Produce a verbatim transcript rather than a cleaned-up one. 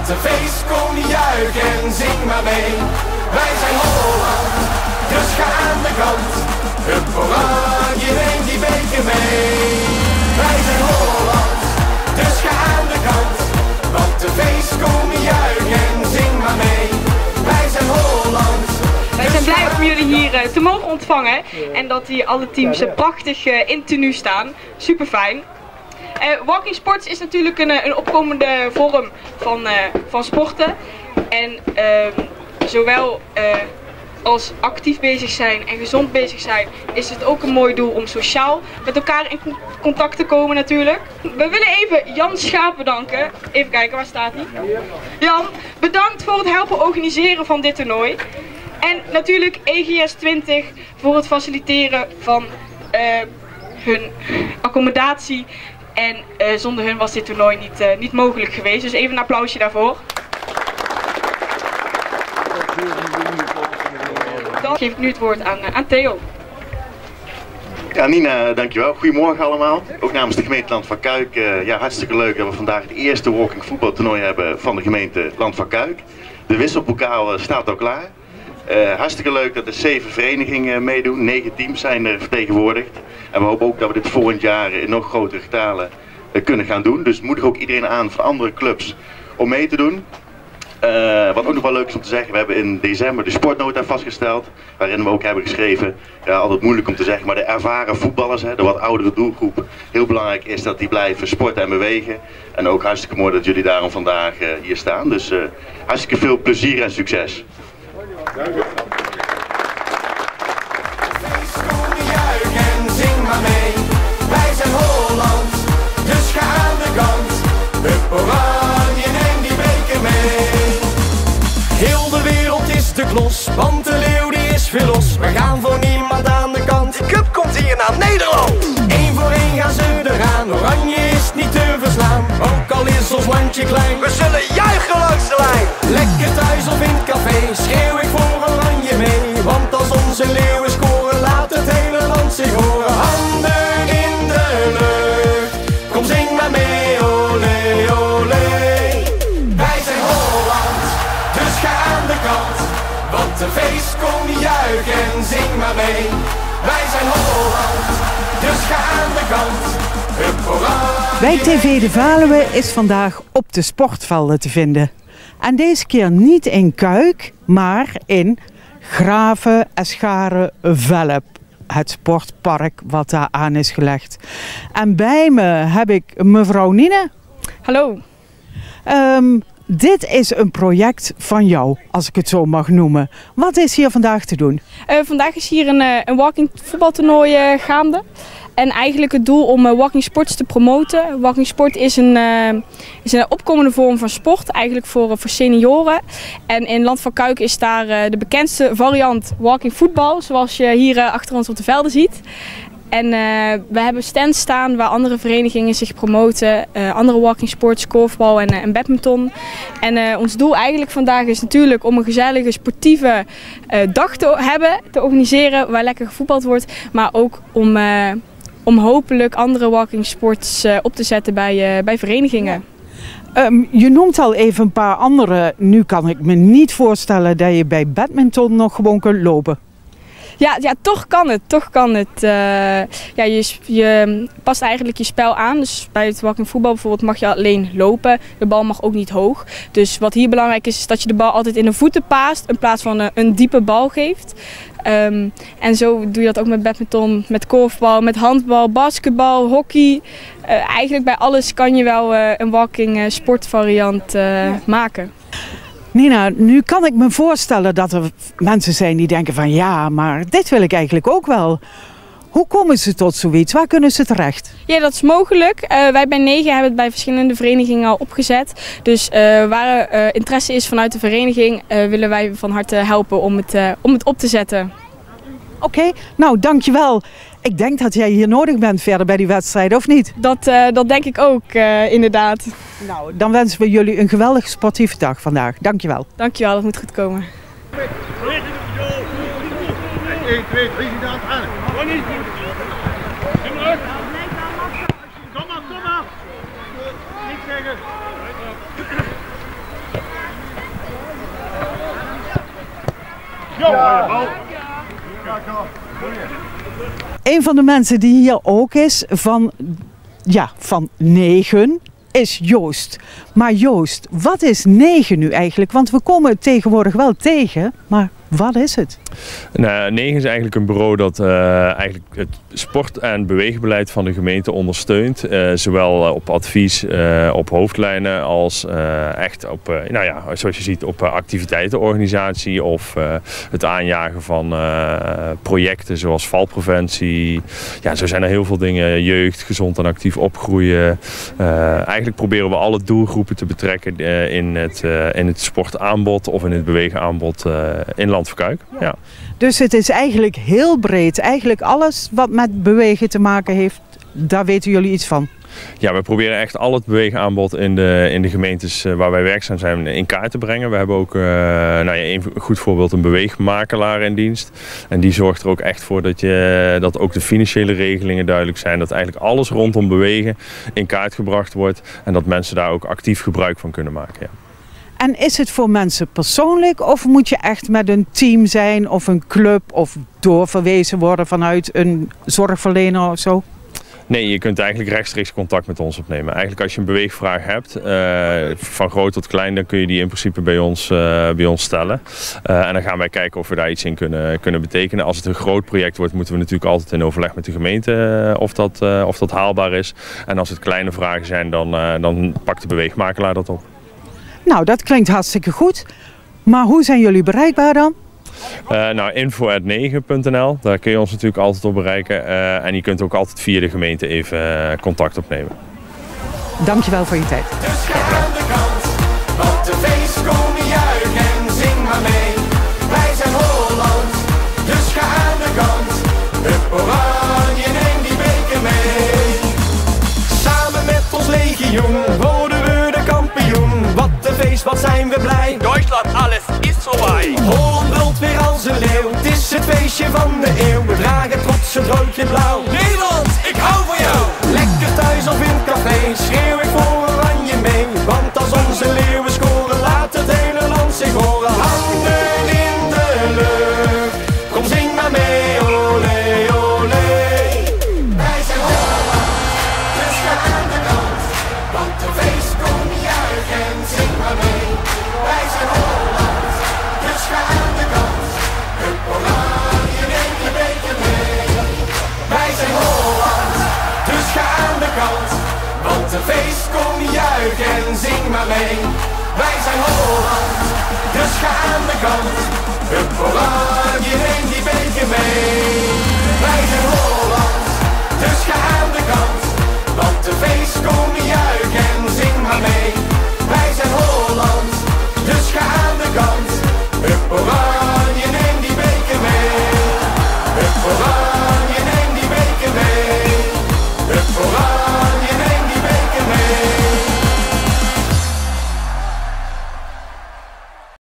Want de feest kom juichen en zing maar mee. Wij zijn Holland, dus ga aan de kant. Hup oranje, neem die beker mee. Wij zijn Holland, dus ga aan de kant. Want de feest kom juichen en zing maar mee. Wij zijn Holland. Wij zijn blij om jullie hier uh, te mogen ontvangen en dat hier alle teams uh, prachtig uh, in tenue staan. Super fijn. Uh, walking sports is natuurlijk een, een opkomende vorm van, uh, van sporten. En uh, zowel uh, als actief bezig zijn en gezond bezig zijn is het ook een mooi doel om sociaal met elkaar in contact te komen natuurlijk. We willen even Jan Schaap bedanken. Even kijken, waar staat hij? Jan, bedankt voor het helpen organiseren van dit toernooi. En natuurlijk E G S twintig voor het faciliteren van uh, hun accommodatie. En uh, zonder hun was dit toernooi niet, uh, niet mogelijk geweest. Dus even een applausje daarvoor. Dan geef ik nu het woord aan, uh, aan Theo. Ja, Nina, dankjewel. Goedemorgen allemaal. Ook namens de gemeente Land van Kuik. Uh, ja, hartstikke leuk dat we vandaag het eerste walking voetbaltoernooi hebben van de gemeente Land van Kuik. De wisselpokaal uh, staat al klaar. Uh, hartstikke leuk dat er zeven verenigingen meedoen, negen teams zijn er vertegenwoordigd. En we hopen ook dat we dit volgend jaar in nog grotere getalen uh, kunnen gaan doen. Dus moedig ook iedereen aan van andere clubs om mee te doen. Uh, wat ook nog wel leuk is om te zeggen, we hebben in december de sportnota vastgesteld. Waarin we ook hebben geschreven, ja, altijd moeilijk om te zeggen, maar de ervaren voetballers, hè, de wat oudere doelgroep. Heel belangrijk is dat die blijven sporten en bewegen. En ook hartstikke mooi dat jullie daarom vandaag uh, hier staan. Dus uh, hartstikke veel plezier en succes. Dank u. Feest kom juichen en zing maar mee. Wij zijn Holland, dus ga aan de kant. Hup oranje, neem die beker mee. Heel de wereld is de klos, want de leeuw die is veel los. We gaan voor niemand aan de kant. De cup komt hier naar Nederland. Eén voor één gaan ze eraan. Oranje is niet te verslaan, ook al is ons landje klein. We zullen juichen langs de lijn. Lekker thuis of in het café, schreeuw ik voor Oranje mee. Want als onze leeuwen scoren, laat het hele land zich horen. Handen in de lucht, kom zing maar mee, olé, olé. Wij zijn Holland, dus ga aan de kant. Want de feest kom juichen en zing maar mee. Wij zijn Holland, dus ga aan de kant. Hup oranje. Bij T V De Valuwe is vandaag op de sportvelden te vinden. En deze keer niet in Kuik, maar in Graven, Escharen, Velp. Het sportpark wat daar aan is gelegd. En bij me heb ik mevrouw Nina. Hallo. Um, dit is een project van jou, als ik het zo mag noemen. Wat is hier vandaag te doen? Uh, vandaag is hier een, uh, een walking voetbaltoernooi uh, gaande. En eigenlijk het doel om uh, walking sports te promoten. Walking sport is een, uh, is een opkomende vorm van sport, eigenlijk voor, uh, voor senioren. En in Land van Kuik is daar uh, de bekendste variant walking voetbal, zoals je hier uh, achter ons op de velden ziet. En uh, we hebben stands staan waar andere verenigingen zich promoten. Uh, andere walking sports, korfbal en, uh, en badminton. En uh, ons doel eigenlijk vandaag is natuurlijk om een gezellige sportieve uh, dag te hebben, te organiseren waar lekker gevoetbald wordt. Maar ook om, uh, om hopelijk andere walking sports uh, op te zetten bij, uh, bij verenigingen. Um, je noemt al even een paar andere. Nu kan ik me niet voorstellen dat je bij badminton nog gewoon kunt lopen. Ja, ja, toch kan het. Toch kan het. Uh, ja, je, je past eigenlijk je spel aan. Dus bij het walking voetbal bijvoorbeeld mag je alleen lopen. De bal mag ook niet hoog. Dus wat hier belangrijk is, is dat je de bal altijd in de voeten paast in plaats van een, een diepe bal geeft. Um, en zo doe je dat ook met badminton, met korfbal, met handbal, basketbal, hockey. Uh, eigenlijk bij alles kan je wel uh, een walking uh, sportvariant uh, ja. maken. Nina, nu kan ik me voorstellen dat er mensen zijn die denken van ja, maar dit wil ik eigenlijk ook wel. Hoe komen ze tot zoiets? Waar kunnen ze terecht? Ja, dat is mogelijk. Uh, wij bij Negen hebben het bij verschillende verenigingen al opgezet. Dus uh, waar er uh, interesse is vanuit de vereniging, uh, willen wij van harte helpen om het, uh, om het op te zetten. Oké, okay, nou dankjewel. Ik denk dat jij hier nodig bent verder bij die wedstrijd, of niet? Dat, uh, dat denk ik ook, uh, inderdaad. Nou, dan wensen we jullie een geweldige sportieve dag vandaag. Dankjewel. Dankjewel, dat moet goed komen. één, twee, drie, gedaan. Aan. Kom maar, kom maar. Niet zeggen. Een van de mensen die hier ook is van, ja, van negen is Joost. Maar Joost, wat is negen nu eigenlijk? Want we komen het tegenwoordig wel tegen, maar wat is het? Nou, negen is eigenlijk een bureau dat uh, eigenlijk het sport- en beweegbeleid van de gemeente ondersteunt. Uh, zowel uh, op advies, uh, op hoofdlijnen als uh, echt op, uh, nou ja, zoals je ziet, op uh, activiteitenorganisatie of uh, het aanjagen van uh, projecten zoals valpreventie. Ja, zo zijn er heel veel dingen. Jeugd, gezond en actief opgroeien. Uh, eigenlijk proberen we alle doelgroepen te betrekken uh, in, het, uh, in het sportaanbod of in het beweegaanbod uh, in Land van Kuik. Ja. Dus het is eigenlijk heel breed. Eigenlijk alles wat met bewegen te maken heeft, daar weten jullie iets van. Ja, we proberen echt al het beweegaanbod in de, in de gemeentes waar wij werkzaam zijn in kaart te brengen. We hebben ook, uh, nou ja, een goed voorbeeld, een beweegmakelaar in dienst. En die zorgt er ook echt voor dat, je, dat ook de financiële regelingen duidelijk zijn. Dat eigenlijk alles rondom bewegen in kaart gebracht wordt. En dat mensen daar ook actief gebruik van kunnen maken. Ja. En is het voor mensen persoonlijk of moet je echt met een team zijn of een club of doorverwezen worden vanuit een zorgverlener of zo? Nee, je kunt eigenlijk rechtstreeks contact met ons opnemen. Eigenlijk als je een beweegvraag hebt, uh, van groot tot klein, dan kun je die in principe bij ons, uh, bij ons stellen. Uh, en dan gaan wij kijken of we daar iets in kunnen, kunnen betekenen. Als het een groot project wordt, moeten we natuurlijk altijd in overleg met de gemeente uh, of, dat, uh, of dat haalbaar is. En als het kleine vragen zijn, dan, uh, dan pakt de beweegmakelaar dat op. Nou, dat klinkt hartstikke goed. Maar hoe zijn jullie bereikbaar dan? Uh, nou, info at negen punt n l, daar kun je ons natuurlijk altijd op bereiken. Uh, en je kunt ook altijd via de gemeente even uh, contact opnemen. Dankjewel voor je tijd. Dus ga aan de kant, want de feest komen juichen en zing maar mee. Wij zijn Holland, dus ga aan de kant. Hup oranje, neem die beker mee. Samen met ons legioen worden we de kampioen. Wat een feest, wat zijn we blij. Duitsland, alles is voorbij. Holland brult weer als een leeuw, het is het feestje van de eeuw. We dragen trots het rood en blauw. Nederland, ik hou van jou. Lekker thuis of in het café, schreeuw ik voor oranje mee. Want als onze leeuwen scoren, laat het hele land zich horen. Handen in de lucht, kom zing maar mee, olé, olé. Wij zijn Holland, dus ga aan de kant. Want de feest komt juichen en zing maar mee. Wij zijn Holland, dus ga aan de kant. Hup oranje, neem die beker mee. Wij zijn Holland, dus ga aan de kant. Want de feest komt juichen en zing maar mee. Wij zijn Holland, dus ga aan de kant.